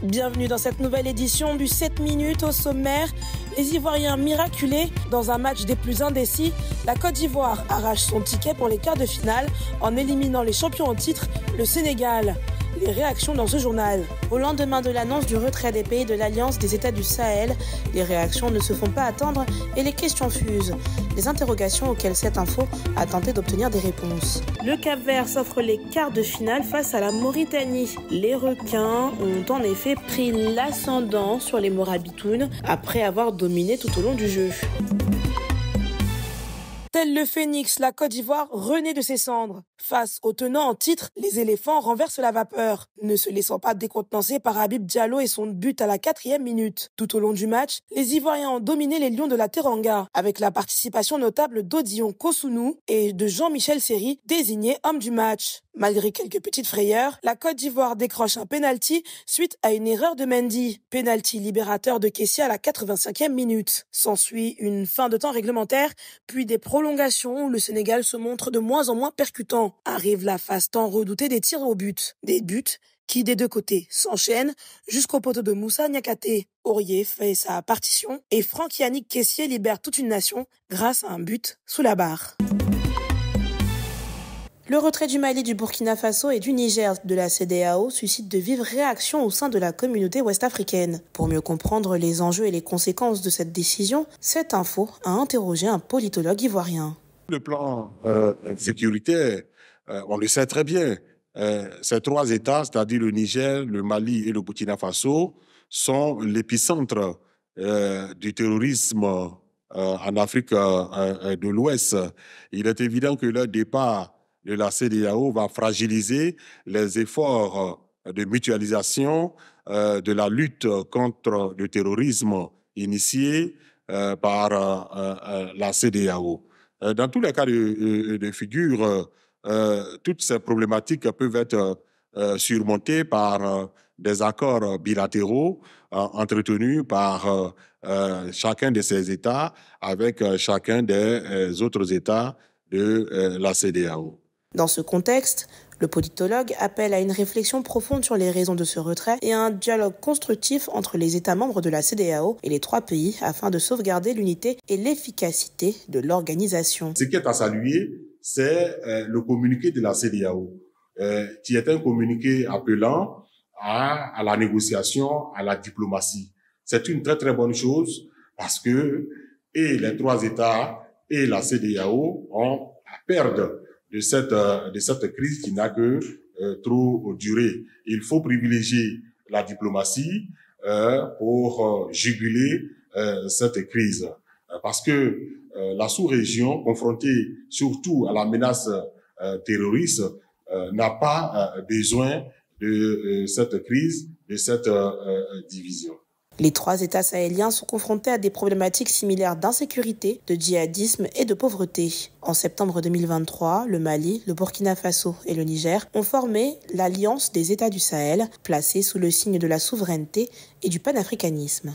Bienvenue dans cette nouvelle édition du 7 minutes au sommaire. Les Ivoiriens miraculés dans un match des plus indécis. La Côte d'Ivoire arrache son ticket pour les quarts de finale en éliminant les champions en titre, le Sénégal. Les réactions dans ce journal. Au lendemain de l'annonce du retrait des pays de l'Alliance des États du Sahel, les réactions ne se font pas attendre et les questions fusent. Des interrogations auxquelles cette info a tenté d'obtenir des réponses. Le Cap-Vert s'offre les quarts de finale face à la Mauritanie. Les requins ont en effet pris l'ascendant sur les Morabitounes après avoir dominé tout au long du jeu. Tel le phénix, la Côte d'Ivoire renaît de ses cendres. Face aux tenants en titre, les éléphants renversent la vapeur, ne se laissant pas décontenancer par Habib Diallo et son but à la 4e minute. Tout au long du match, les Ivoiriens ont dominé les Lions de la Teranga, avec la participation notable d'Odion Kosunu et de Jean-Michel Seri, désigné homme du match. Malgré quelques petites frayeurs, la Côte d'Ivoire décroche un pénalty suite à une erreur de Mendy. Pénalty libérateur de Kessia à la 85e minute. S'ensuit une fin de temps réglementaire, puis des prolongations où le Sénégal se montre de moins en moins percutant. Arrive la phase tant redoutée des tirs au but. Des buts qui, des deux côtés, s'enchaînent jusqu'au poteau de Moussa Niakate. Aurier fait sa partition et Franck-Yannick Kessié libère toute une nation grâce à un but sous la barre. Le retrait du Mali, du Burkina Faso et du Niger de la CEDEAO suscite de vives réactions au sein de la communauté ouest-africaine. Pour mieux comprendre les enjeux et les conséquences de cette décision, cette info a interrogé un politologue ivoirien. Le plan sécuritaire, on le sait très bien. Ces trois États, c'est-à-dire le Niger, le Mali et le Burkina Faso, sont l'épicentre du terrorisme en Afrique de l'Ouest. Il est évident que le départ de la CEDEAO va fragiliser les efforts de mutualisation de la lutte contre le terrorisme initié par la CEDEAO. Dans tous les cas de figure, toutes ces problématiques peuvent être surmontées par des accords bilatéraux entretenus par chacun de ces États avec chacun des autres États de la CEDEAO. Dans ce contexte, le politologue appelle à une réflexion profonde sur les raisons de ce retrait et à un dialogue constructif entre les États membres de la CEDEAO et les trois pays afin de sauvegarder l'unité et l'efficacité de l'organisation. Ce qui est à saluer, c'est le communiqué de la CEDEAO, qui est un communiqué appelant à la négociation, à la diplomatie. C'est une très très bonne chose parce que et les trois États et la CEDEAO ont à perdre de cette crise qui n'a que trop duré. Il faut privilégier la diplomatie pour juguler cette crise. Parce que la sous-région, confrontée surtout à la menace terroriste, n'a pas besoin de cette crise, de cette division. Les trois États sahéliens sont confrontés à des problématiques similaires d'insécurité, de djihadisme et de pauvreté. En septembre 2023, le Mali, le Burkina Faso et le Niger ont formé l'Alliance des États du Sahel, placée sous le signe de la souveraineté et du panafricanisme.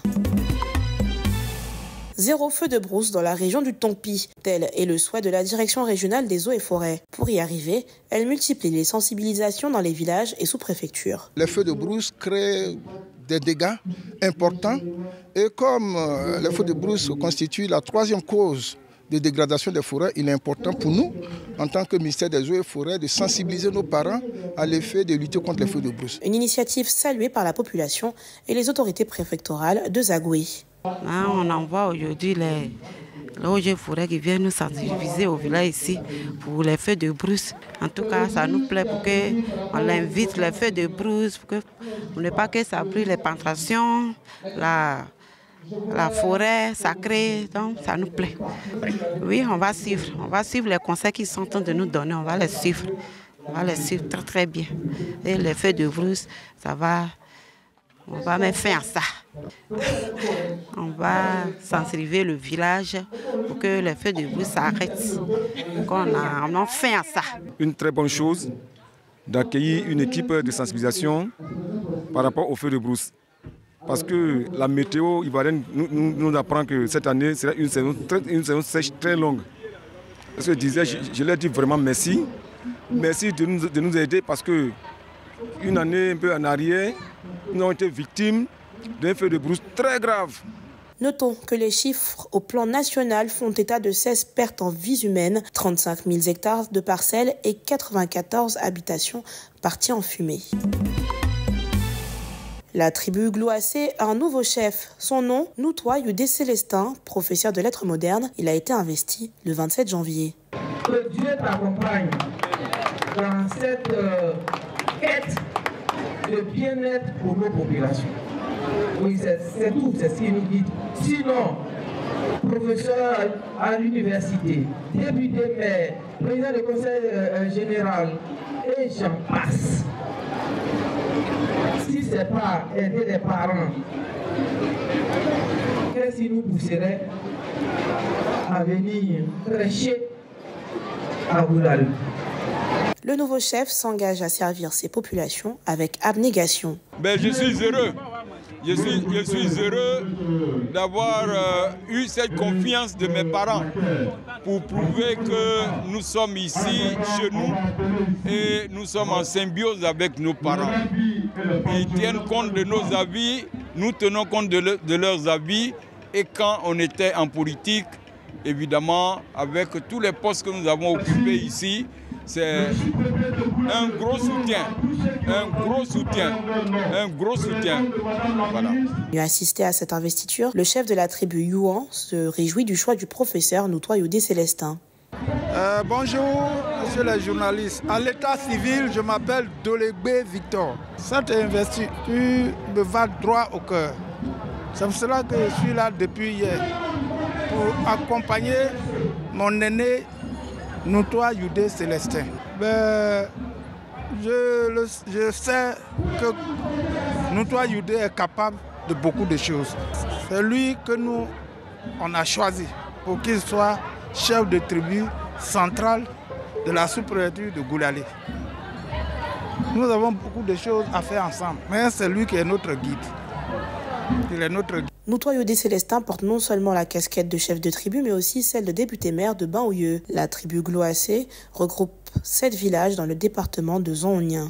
Zéro feu de brousse dans la région du Tompi. Tel est le souhait de la Direction régionale des eaux et forêts. Pour y arriver, elle multiplie les sensibilisations dans les villages et sous-préfectures. Les feux de brousse créent des dégâts importants et comme les feux de brousse constituent la troisième cause de dégradation des forêts, il est important pour nous, en tant que ministère des eaux et forêts, de sensibiliser nos parents à l'effet de lutter contre les feux de brousse. Une initiative saluée par la population et les autorités préfectorales de Zagoué. On envoie aujourd'hui les eaux et forêts qui viennent nous sensibiliser au village ici pour les feux de brousse. En tout cas, ça nous plaît pour qu'on invite les feux de brousse, pour ne pas que ça brûle les plantations, la forêt sacrée, donc ça nous plaît. Oui, on va suivre les conseils qu'ils sont en train de nous donner, on va les suivre. On va les suivre très très bien. Et les feux de brousse, on va mettre fin à ça. On va sensibiliser le village pour que les feux de brousse s'arrêtent. On a fin à ça. Une très bonne chose d'accueillir une équipe de sensibilisation par rapport aux feux de brousse. Parce que la météo ivoirienne nous apprend que cette année sera une saison sèche très longue. Parce que je leur dis vraiment merci. Merci de nous aider parce que une année un peu en arrière, nous avons été victimes d'un feu de brousse très grave. Notons que les chiffres au plan national font état de 16 pertes en vies humaines, 35 000 hectares de parcelles et 94 habitations parties en fumée. La tribu Gloacé a un nouveau chef. Son nom, Noutoua Yudé Célestin, professeur de lettres modernes. Il a été investi le 27 janvier. Que Dieu t'accompagne dans cette quête de bien-être pour nos populations. Oui, c'est tout, c'est ce qui nous guide. Sinon, professeur à l'université, député maire, président du conseil général, et j'en passe. Si ce n'est pas aider les parents, qu'est-ce qui nous pousserait à venir prêcher à Boulal? Le nouveau chef s'engage à servir ses populations avec abnégation. Je suis heureux. Je suis heureux d'avoir eu cette confiance de mes parents pour prouver que nous sommes ici, chez nous, et nous sommes en symbiose avec nos parents. Ils tiennent compte de nos avis, nous tenons compte de leurs avis, et quand on était en politique, évidemment, avec tous les postes que nous avons occupés ici, c'est un gros soutien, Voilà. Il a assisté à cette investiture. Le chef de la tribu Youan se réjouit du choix du professeur Noutoua Yudé Célestin. Bonjour, monsieur les journalistes. À l'état civil, je m'appelle Dolégbé Victor. Cette investiture me va droit au cœur. C'est pour cela que je suis là depuis hier, pour accompagner mon aîné Noutoua Yudé Célestin. Je sais que Noutoua Yudé est capable de beaucoup de choses. C'est lui que nous, on a choisi pour qu'il soit chef de tribu centrale de la sous-préfecture de Goulalé. Nous avons beaucoup de choses à faire ensemble, mais c'est lui qui est notre guide. Il est notre guide. Noutoua Yudé Célestin porte non seulement la casquette de chef de tribu, mais aussi celle de député-maire de Baouyeu. La tribu Gloacé regroupe 7 villages dans le département de Zonhounien.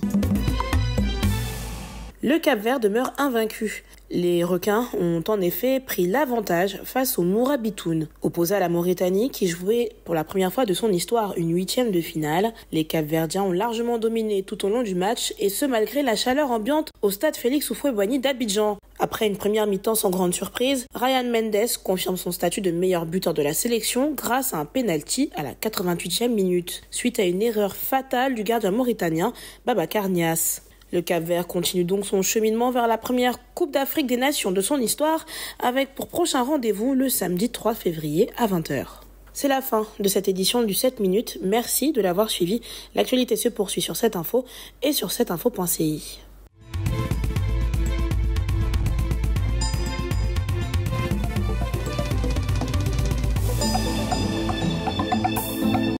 Le Cap-Vert demeure invaincu. Les requins ont en effet pris l'avantage face aux Mourabitoun. Opposés à la Mauritanie qui jouait pour la première fois de son histoire une 8e de finale, les Cap-Verdiens ont largement dominé tout au long du match et ce malgré la chaleur ambiante au stade Félix Houphouët-Boigny d'Abidjan. Après une première mi-temps sans grande surprise, Ryan Mendes confirme son statut de meilleur buteur de la sélection grâce à un penalty à la 88e minute, suite à une erreur fatale du gardien mauritanien Babacar Niasse. Le Cap-Vert continue donc son cheminement vers la première Coupe d'Afrique des Nations de son histoire, avec pour prochain rendez-vous le samedi 3 février à 20h. C'est la fin de cette édition du 7 minutes. Merci de l'avoir suivi. L'actualité se poursuit sur cette info et sur 7info.ci.